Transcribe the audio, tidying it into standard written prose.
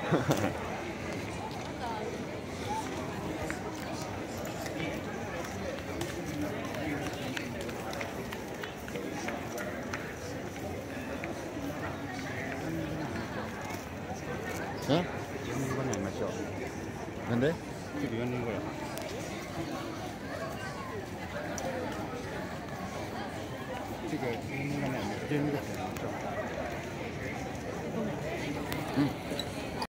4 年後に会いましょう。 なんで？ ちょっと4年後や。てか4年後に会いましょう。12月や。